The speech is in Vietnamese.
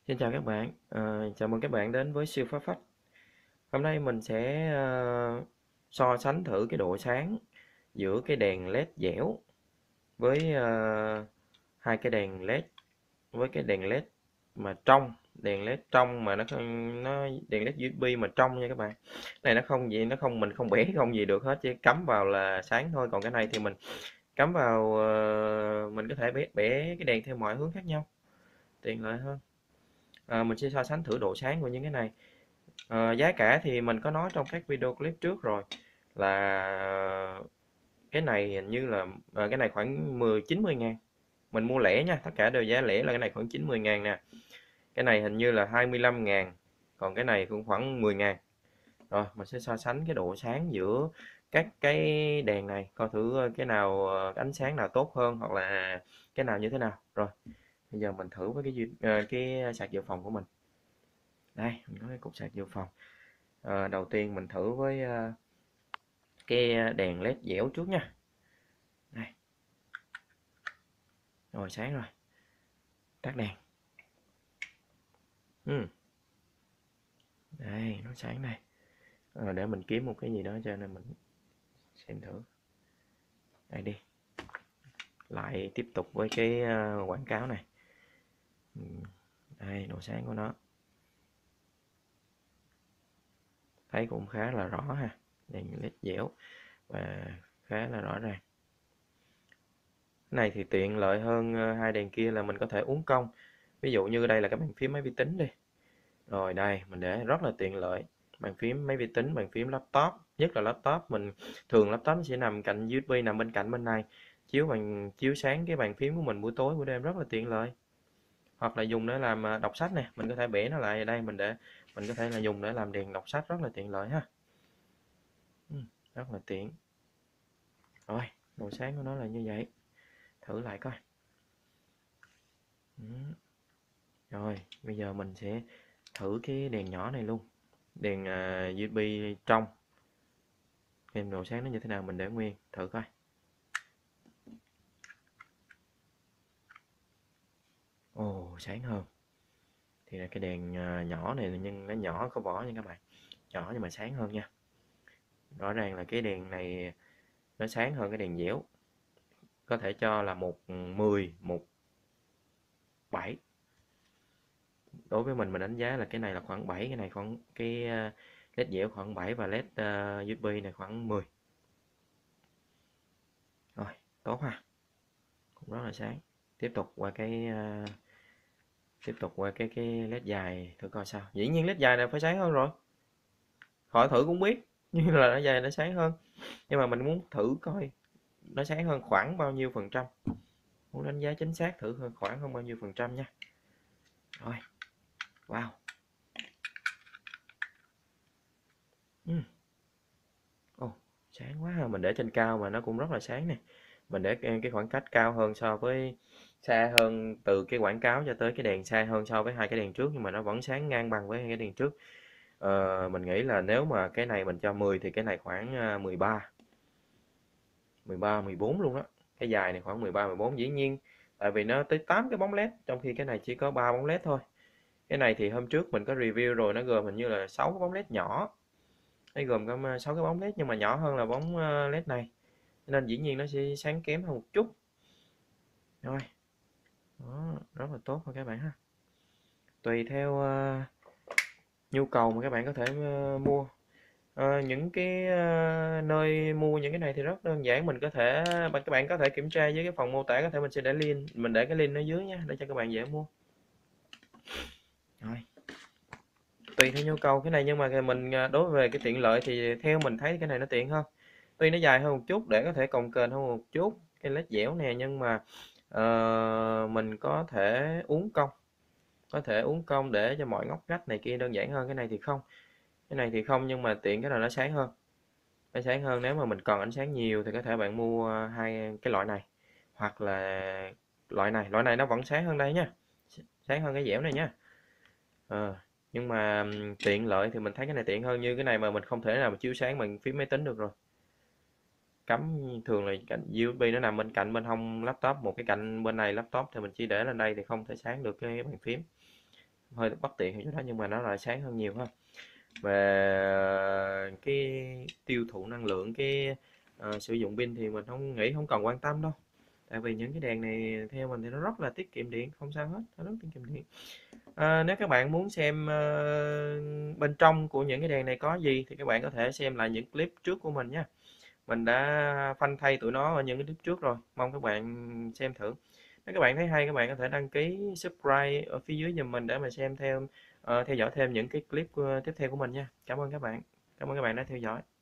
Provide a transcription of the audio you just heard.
Xin chào các bạn, chào mừng các bạn đến với siêu phá phách. Hôm nay mình sẽ so sánh thử cái độ sáng giữa cái đèn led dẻo với hai cái đèn led với cái đèn led mà trong, đèn led trong mà nó đèn led USB mà trong nha các bạn. Này nó không gì, nó không, mình không bẻ không gì được hết, chỉ cắm vào là sáng thôi. Còn cái này thì mình cắm vào, mình có thể bẻ cái đèn theo mọi hướng khác nhau, tiện lợi hơn. Mình sẽ so sánh thử độ sáng của những cái này. Giá cả thì mình có nói trong các video clip trước rồi, là cái này hình như là cái này khoảng 90 ngàn. Mình mua lẻ nha, tất cả đều giá lẻ, là cái này khoảng 90 ngàn nè. Cái này hình như là 25 ngàn, còn cái này cũng khoảng 10 ngàn. Rồi mình sẽ so sánh cái độ sáng giữa các cái đèn này, coi thử cái nào ánh sáng nào tốt hơn, hoặc là cái nào như thế nào. Rồi bây giờ mình thử với cái sạc dự phòng của mình. Đây mình có cái cục sạc dự phòng. Đầu tiên mình thử với cái đèn led dẻo trước nha. Đây, rồi sáng rồi, tắt đèn. Đây nó sáng đây. Để mình kiếm một cái gì đó cho nên mình xem thử. Đây đi, lại tiếp tục với cái quảng cáo này. Đây độ sáng của nó, thấy cũng khá là rõ ha. Đèn led dẻo và khá là rõ ràng. Cái này thì tiện lợi hơn hai đèn kia, là mình có thể uốn cong. Ví dụ như đây là cái bàn phím máy vi tính đi. Rồi đây, mình để rất là tiện lợi. Bàn phím máy vi tính, bàn phím laptop, nhất là laptop mình, thường laptop sẽ nằm cạnh USB, nằm bên cạnh bên này. Chiếu sáng cái bàn phím của mình buổi tối buổi đêm rất là tiện lợi. Hoặc là dùng để làm đọc sách nè, mình có thể bẻ nó lại ở đây, mình có thể là dùng để làm đèn đọc sách, rất là tiện lợi ha. Rất là tiện. Rồi, độ sáng của nó là như vậy. Thử lại coi. Rồi, bây giờ mình sẽ thử cái đèn nhỏ này luôn. Đèn USB trong, xem độ sáng nó như thế nào. Mình để nguyên thử coi. Ồ, sáng hơn. Thì là cái đèn nhỏ này, nhưng nó nhỏ có vỏ nha các bạn, nhỏ nhưng mà sáng hơn nha. Rõ ràng là cái đèn này nó sáng hơn cái đèn dẻo. Có thể cho là 110, 17. Đối với mình đánh giá là cái này là khoảng 7, cái này khoảng cái led dẻo khoảng 7, và led USB này khoảng 10. Rồi, tốt ha, cũng rất là sáng. Tiếp tục qua cái led dài thử coi sao. Dĩ nhiên led dài này phải sáng hơn rồi, khỏi thử cũng biết như là nó dài nó sáng hơn. Nhưng mà mình muốn thử coi nó sáng hơn khoảng bao nhiêu phần trăm, muốn đánh giá chính xác thử khoảng hơn bao nhiêu phần trăm nha. Rồi, wow. Ồ, sáng quá ha. Mình để trên cao mà nó cũng rất là sáng nè. Mình để cái khoảng cách cao hơn, xa hơn từ cái quảng cáo cho tới cái đèn, xa hơn so với hai cái đèn trước, nhưng mà nó vẫn sáng ngang bằng với hai cái đèn trước. Mình nghĩ là nếu mà cái này mình cho 10 thì cái này khoảng 13, 14 luôn đó. Cái dài này khoảng 13, 14 dĩ nhiên, tại vì nó tới 8 cái bóng led, trong khi cái này chỉ có 3 bóng led thôi. Cái này thì hôm trước mình có review rồi, nó gồm hình như là 6 cái bóng led nhỏ. Nó gồm có 6 cái bóng led nhưng mà nhỏ hơn là bóng led này, nên dĩ nhiên nó sẽ sáng kém hơn một chút. Rồi, đó, rất là tốt thôi các bạn ha. Tùy theo nhu cầu mà các bạn có thể mua. Những cái nơi mua những cái này thì rất đơn giản, các bạn có thể kiểm tra dưới cái phần mô tả, có thể mình để cái link ở dưới nha, để cho các bạn dễ mua. Rồi, tùy theo nhu cầu cái này, nhưng mà mình đối về cái tiện lợi thì theo mình thấy cái này nó tiện hơn. Tuy nó dài hơn một chút để có thể cồng kềnh hơn một chút cái led dẻo nè, nhưng mà mình có thể uốn cong để cho mọi ngóc ngách này kia đơn giản hơn. Cái này thì không, nhưng mà tiện cái là nó sáng hơn. Nó sáng hơn, nếu mà mình cần ánh sáng nhiều thì có thể bạn mua hai cái loại này, hoặc là loại này nó vẫn sáng hơn đây nha, sáng hơn cái dẻo này nha. Nhưng mà tiện lợi thì mình thấy cái này tiện hơn. Như cái này mà mình không thể nào mà chiếu sáng bằng phím máy tính được rồi, cắm thường là cạnh USB nó nằm bên cạnh bên hông laptop, một cái cạnh bên này laptop thì mình chỉ để lên đây thì không thể sáng được cái bàn phím. hơi bất tiện ở chỗ đó, nhưng mà nó lại sáng hơn nhiều ha. Về cái tiêu thụ năng lượng, cái sử dụng pin thì mình không nghĩ không cần quan tâm đâu, tại vì những cái đèn này theo mình thì nó rất là tiết kiệm điện, không sao hết, nó rất tiết kiệm điện. Nếu các bạn muốn xem bên trong của những cái đèn này có gì thì các bạn có thể xem lại những clip trước của mình nha. Mình đã phanh thay tụi nó ở những cái clip trước rồi, mong các bạn xem thử. Nếu các bạn thấy hay, các bạn có thể đăng ký subscribe ở phía dưới giùm mình để mà xem theo theo dõi thêm những cái clip tiếp theo của mình nha. Cảm ơn các bạn đã theo dõi.